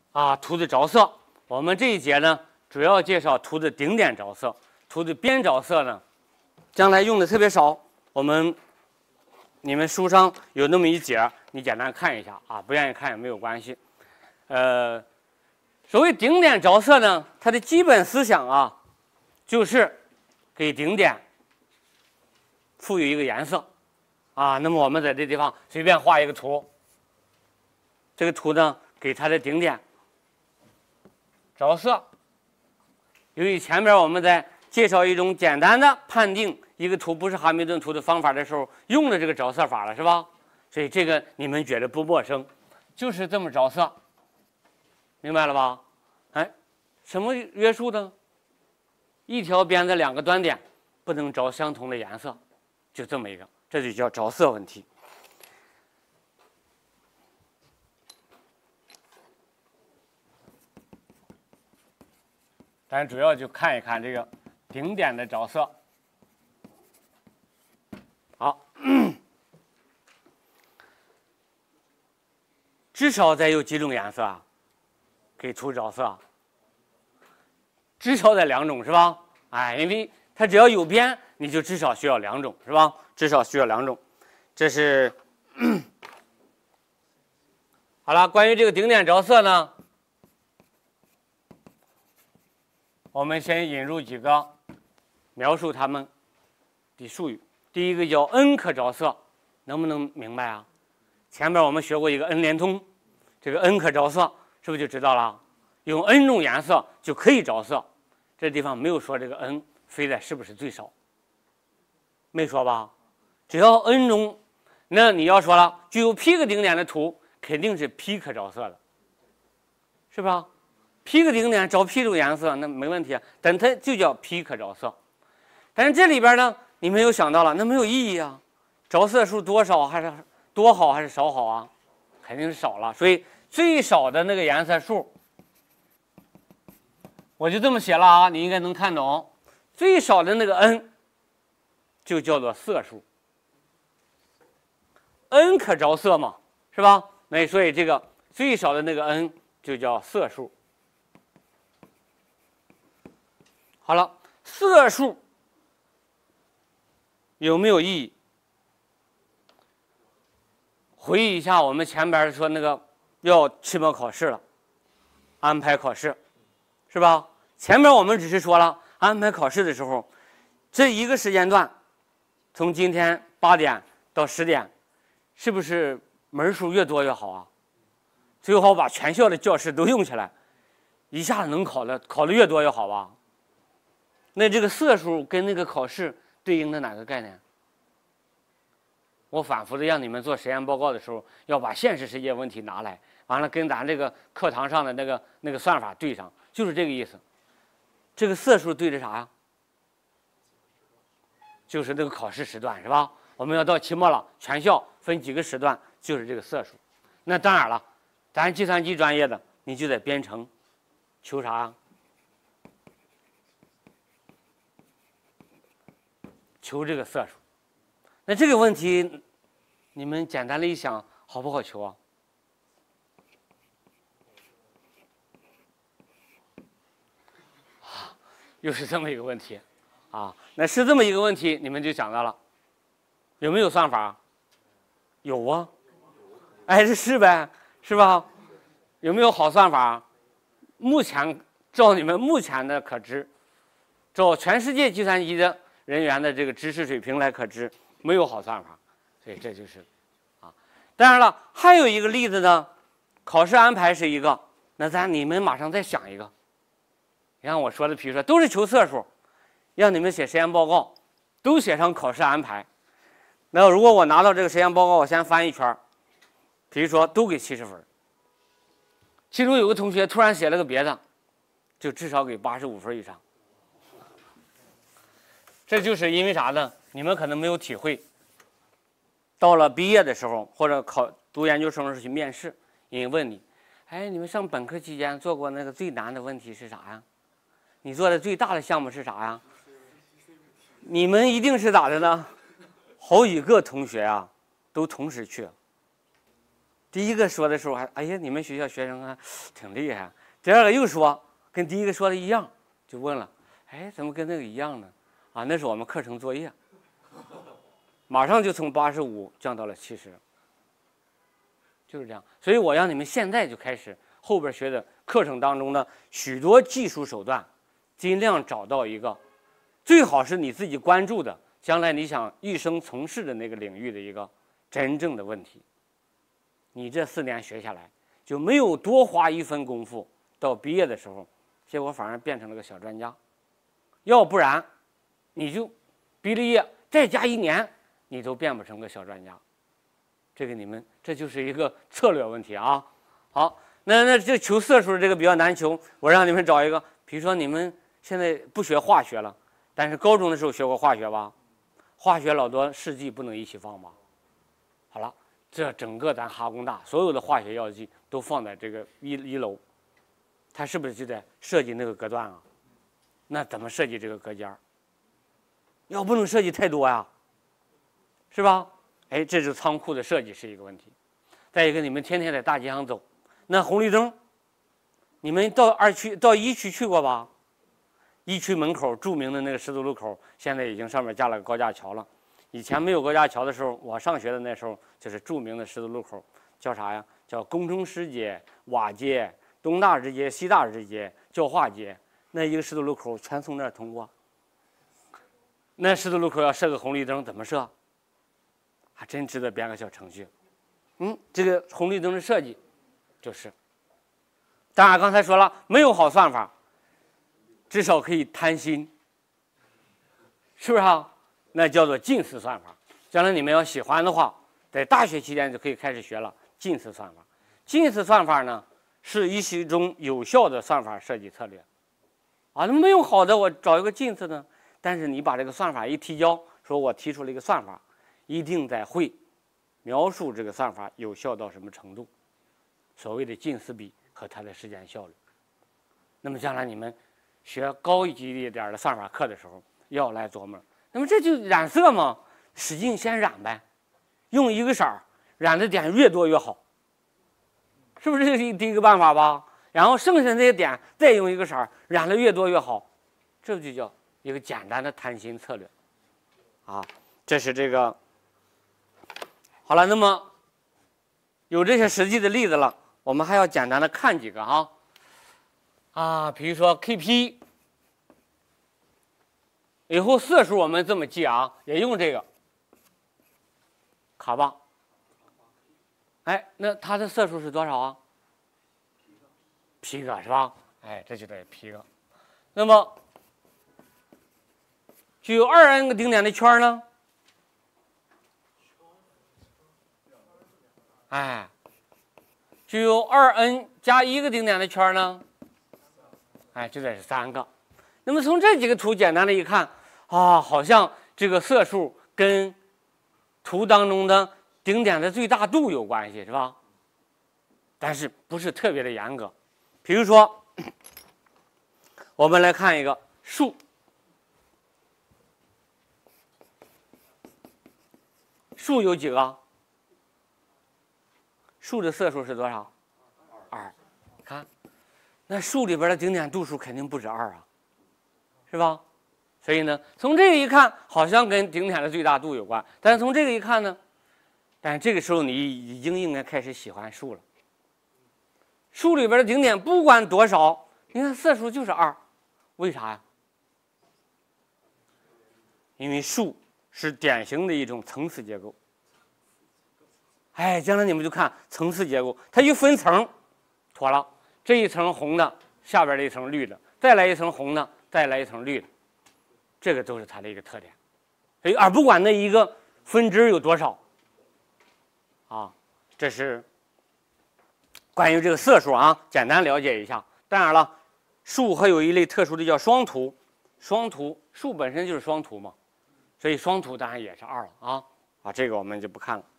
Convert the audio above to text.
图的着色。我们这一节呢，主要介绍图的顶点着色，图的边着色呢，将来用的特别少。你们书上有那么一节，你简单看一下不愿意看也没有关系。所谓顶点着色呢，它的基本思想就是给顶点赋予一个颜色那么我们在这地方随便画一个图，这个图呢给它的顶点着色。由于前面我们在介绍一种简单的判定一个图不是哈密顿图的方法的时候用了这个着色法了，是吧？所以这个你们觉得不陌生，就是这么着色，明白了吧？什么约束呢？一条边的两个端点不能着相同的颜色，就这么一个，这就叫着色问题。咱主要就看一看这个顶点的着色。好，至少得有几种颜色给图着色，至少得2种是吧？因为它只要有边，你就至少需要2种是吧？至少需要2种，这是好了。关于这个顶点着色呢，我们先引入几个描述它们的术语。第一个叫 N 可着色，能不能明白前面我们学过一个 N 连通，这个 N 可着色是不是就知道了？用 N 种颜色就可以着色。这地方没有说这个 N 非得是不是最少，没说吧？只要 N 种，那你要说了，具有 P 个顶点的图肯定是 P 可着色的，是吧？P 个顶点着 P 种颜色那没问题但它就叫 P 可着色。但是这里边呢，你们又想到了，那没有意义着色数多少还是多好还是少好肯定是少了。所以最少的那个颜色数，我就这么写了你应该能看懂。最少的那个 N 就叫做色数 ，N 可着色嘛，是吧？那所以这个最少的那个 N 就叫色数。好了，色数有没有意义？回忆一下我们前边说那个要期末考试了，安排考试，是吧？前面我们只是说了安排考试的时候，这一个时间段，从今天8点到10点，是不是门数越多越好最好把全校的教室都用起来，一下子能考的越多越好吧？那这个色数跟那个考试对应的哪个概念？我反复的让你们做实验报告的时候，要把现实世界问题拿来，完了跟咱这个课堂上的那个算法对上，就是这个意思。这个色数对着啥就是那个考试时段，是吧？我们要到期末了，全校分几个时段，就是这个色数。那当然了，咱计算机专业的，你就得编程，求啥求这个色数。那这个问题，你们简单的一想，好不好求又是这么一个问题那是这么一个问题，你们就想到了，有没有算法？有这是呗，是吧？有没有好算法？目前照你们目前的可知，照全世界计算机的人员的这个知识水平来可知，没有好算法，所以这就是当然了，还有一个例子呢，考试安排是一个，那你们马上再想一个。你看我说的，比如说都是求色数，让你们写实验报告，都写上考试安排。那如果我拿到这个实验报告，我先翻一圈，比如说都给70分，其中有个同学突然写了个别的，就至少给85分以上。这就是因为啥呢？你们可能没有体会。到了毕业的时候，或者读研究生的时候去面试，人家问你，你们上本科期间做过那个最难的问题是啥呀？你做的最大的项目是啥呀？你们一定是咋的呢？好几个同学都同时去， 第一个说的时候还哎呀，你们学校学生啊挺厉害。第二个又说跟第一个说的一样，就问了，哎，怎么跟那个一样呢？啊，那是我们课程作业，马上就从85降到了70，就是这样。所以我让你们现在就开始后边学的课程当中的许多技术手段，尽量找到一个，最好是你自己关注的，将来你想一生从事的那个领域的一个真正的问题。你这4年学下来，就没有多花1分功夫，到毕业的时候，结果反而变成了个小专家。要不然，你就毕了业再加1年，你都变不成个小专家。这个你们这就是一个策略问题啊。好，那这求色数这个比较难求，我让你们找一个，比如说你们现在不学化学了，但是高中的时候学过化学吧？化学老多试剂不能一起放吧？好了。这整个咱哈工大所有的化学药剂都放在这个一楼，它是不是就得设计那个隔断啊？那怎么设计这个隔间？要不能设计太多呀，是吧？哎，这是仓库的设计是一个问题。再一个，你们天天在大街上走，那红绿灯，你们到1区去过吧？1区门口著名的那个十字路口，现在已经上面架了个高架桥了。以前没有高架桥的时候，我上学的那时候就是著名的十字路口，叫啥呀？叫工程师街、瓦街、东大直街、西大直街、教化街。那一个十字路口全从那儿通过。那十字路口要设个红绿灯，怎么设？还真值得编个小程序。这个红绿灯的设计，就是。当然刚才说了，没有好算法，至少可以贪心，是不是啊？那叫做近似算法。将来你们要喜欢的话，在大学期间就可以开始学了近似算法。近似算法呢，是一种有效的算法设计策略。啊，那没有好的，我找一个近似呢。但是你把这个算法一提交，说我提出了一个算法，一定得会描述这个算法有效到什么程度，所谓的近似比和它的实践效率。那么将来你们学高一级一点的算法课的时候，要来琢磨。那么这就染色嘛，使劲先染呗，用一个色儿染的点越多越好，是不是这是第一个办法吧？然后剩下那些点再用一个色儿染的越多越好，这就叫一个简单的贪心策略啊。这是这个好了。那么有这些实际的例子了，我们还要简单的看几个比如说 Kp。以后色数我们这么记啊，也用这个卡巴。哎，那它的色数是多少啊？皮个是吧？哎，这就得皮个。那么具有2n 个顶点的圈呢？哎，具有2n 加1个顶点的圈呢？哎，就得是3个。那么从这几个图简单的一看。好像这个色数跟图当中的顶点的最大度有关系，是吧？但是不是特别的严格。比如说，我们来看一个数，数有几个？数的色数是多少？2。看，那数里边的顶点度数肯定不止2啊，是吧？所以呢，从这个一看，好像跟顶点的最大度有关。但是从这个一看呢，但是这个时候你已经应该开始喜欢数了。数里边的顶点不管多少，你看色数就是2，为啥呀？因为数是典型的一种层次结构。哎，将来你们就看层次结构，它一分层，妥了，这一层红的，下边的一层绿的，再来一层红的，再来一层绿的。这个都是它的一个特点，而不管那一个分支有多少，这是关于这个色数简单了解一下。当然了，数还有一类特殊的叫双图，双图数本身就是双图嘛，所以双图当然也是2了这个我们就不看了。